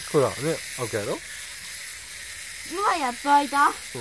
ほらね、開くやろ。 今やっと開いた。 そう。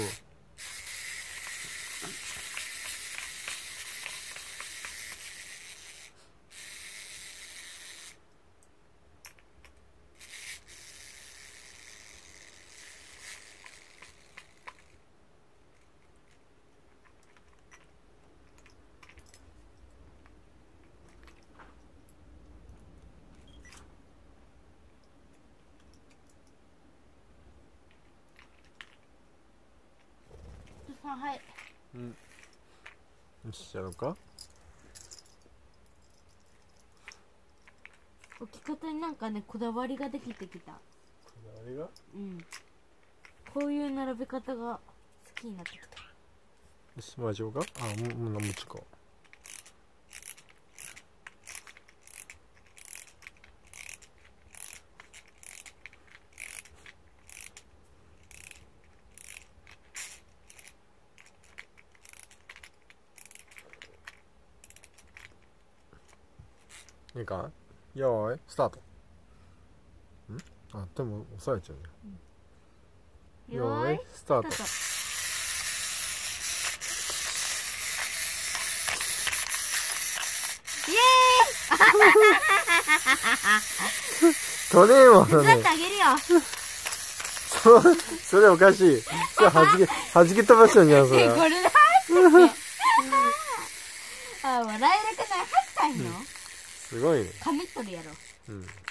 はい。 うん。よし、やろうか。 置き方になんかね、こだわりができてきた。 こだわりが。 うん。こういう並べ方が好きになってきた。 よし、マジョが。あ、もう何もちか。いいか。よーい、スタート。あ、でも押さえちゃうね。よーい、スタート。 イエーイ取れんわ、 手伝ってあげるよ。 それおかしい。それ弾け飛ばしたんじゃん、それ。 これであ、笑えなくない？8歳の？ すごいね。 髪取るやろ。 うん。